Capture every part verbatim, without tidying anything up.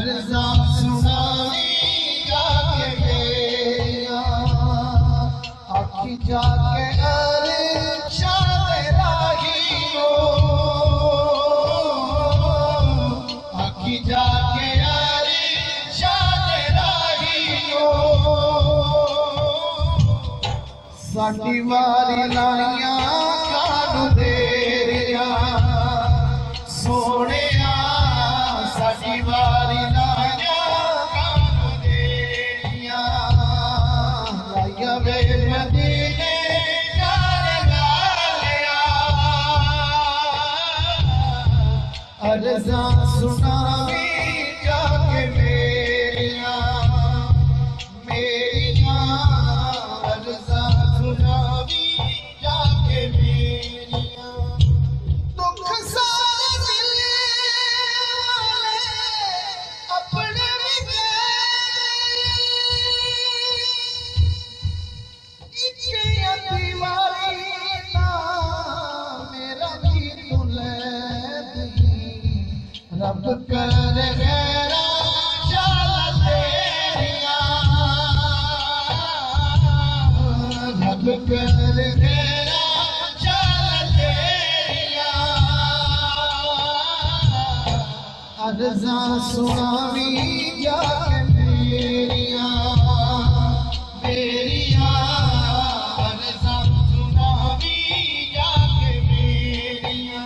अर्ज़ा सुनावी जाके मेरिया आखी जाके अरशाद राहियो आखी जाके अरशाद राहियो साडी वारी लाइया कानू देरिया सोने साडी वारी लाइया कानू देरिया लाइया वे मदीने अर्ज़ा सुनावी जाके मेरिया मेरिया अर्ज़ा सुनावी जाके मेरिया दुख सारे मिले अपने भी दीवारी ना मेरा भी तुले रब कर गैरा शाल तेरिया रब कर गैरा शाल तेरिया अर्ज़ा सुनावी जाके मेरिया मेरिया अर्ज़ा सुनावी जाके मेरिया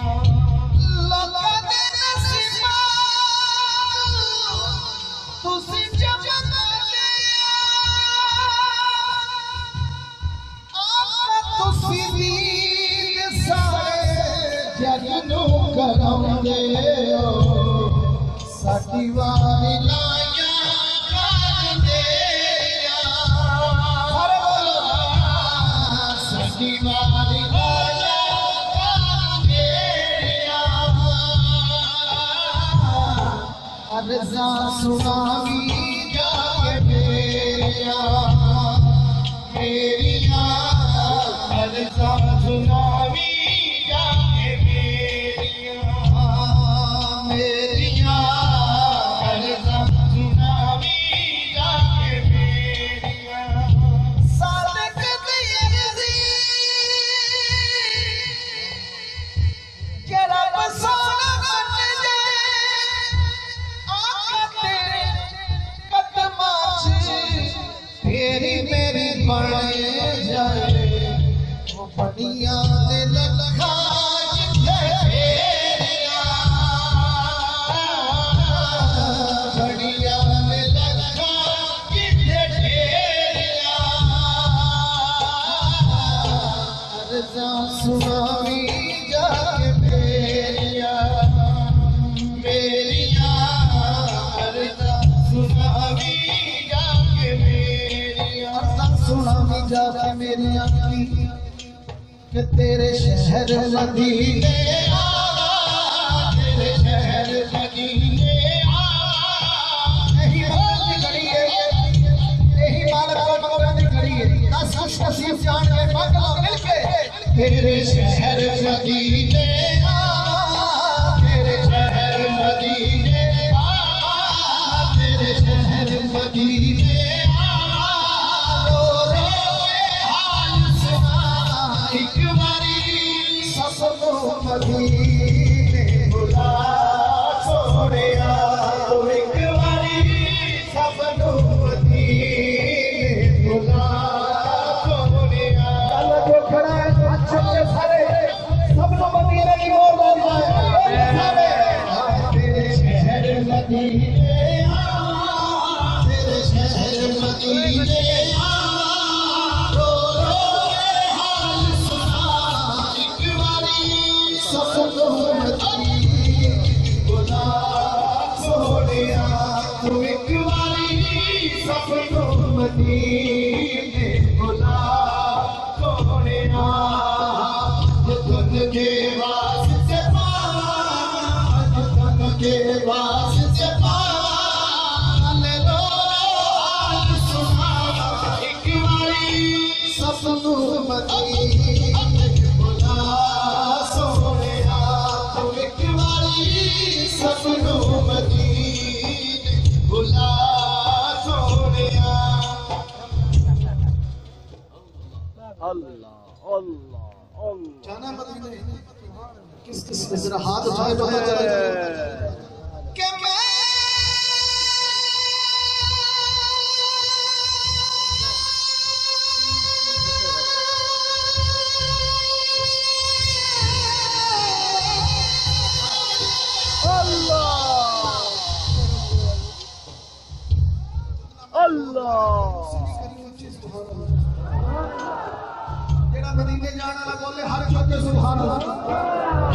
साडी वारी लाइया कानू देरिया साडी वारी लाइया कानू देरिया अर्ज़ा सुनावी जाके मेरिया मेरिया अर्ज़ा सुनावी जाके मेरिया मेरिया अर्ज़ा सुनावी जाके मेरिया सादिक दी अर्ज़ी के रब सोना बन जाए आका तेरे कदमां च फेरी मेरी बन जाए वो बड़िया दे लखा जिथे फेरिया बड़िया दे लखा जिथे फेरिया अर्ज़ा सुनावी जाके मेरिया मेरिया अर्ज़ा सुनावी जाके मेरिया अर्ज़ा सुनावी जाके मेरिया कि तेरे शहर मदीने आ तेरे शहर मदीने आ यही बात खड़ी है यही मालक को मकबरा में खड़ी है दस खुश नसीब जान के पागल मिलके तेरे शहर मदीने आ तेरे शहर मदीने आ तेरे शहर मदीने मदीने बुला छोड़िया तो एक बारी सबनू मदीने बुला छोड़िया कल जो खड़ा है अच्छे के सारे सबनू मदीने की ओर बढ़ जाए तेरे शहर मदीने आ तेरे शहर मदीने आ रो रो हाल सुना एक बारी सबनू मदीने बुला छोड़िया तो एक बारी सबनू मदीने बुला छोड़िया तन के वास्ते पावा तन के वास्ते पावा ले लो सुना एक बारी सबनू मदीने बुला छोड़िया तो एक बारी सबनू मदीने अल्लाह अल्लाह अल्लाह। जाना मदीने किस किस ने जरा हाथ उठाए तो पता चले कि मैं जेड़ा मदीने जाने वाला बोले हर कोई सुभान अल्लाह।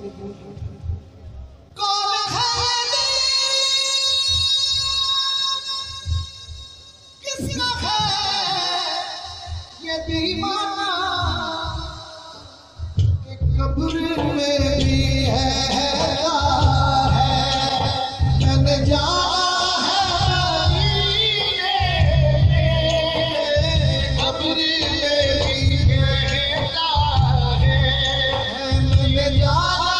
कौन है किसका है ये दीवाना कि कब्र में भी है मैंने जाना है कब्र में भी कहता है मैंने जाना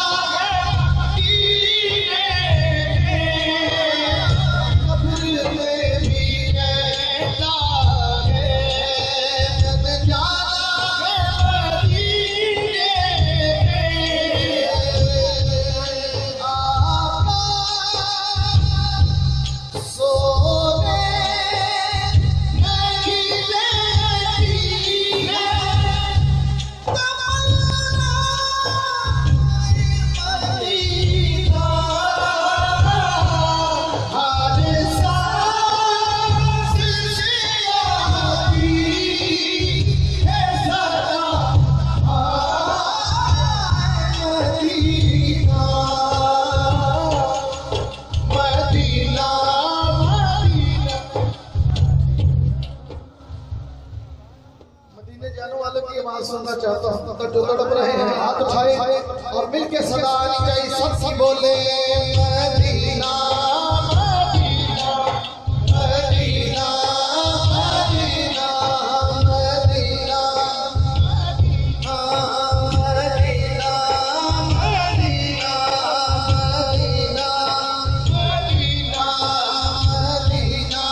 जाने वाले की आवाज सुनना चाहता हूँ तो जो तड़प रहे हैं हाथ उठाए और मिलके सदा आनी चाहिए सब बोले मदीना मदीना मदीना मदीना मदीना मदीना मदीना मदीना मदीना मदीना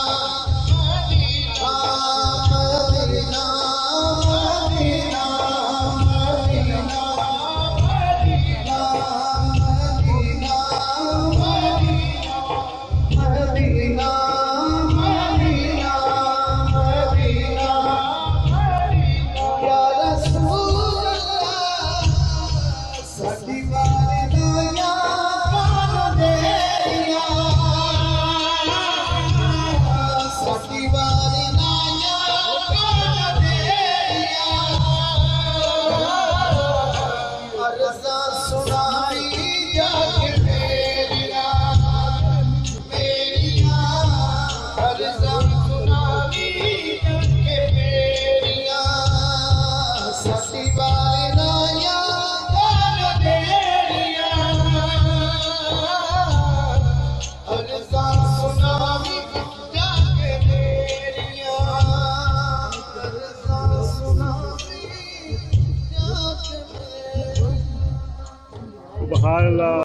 सुभान अल्लाह।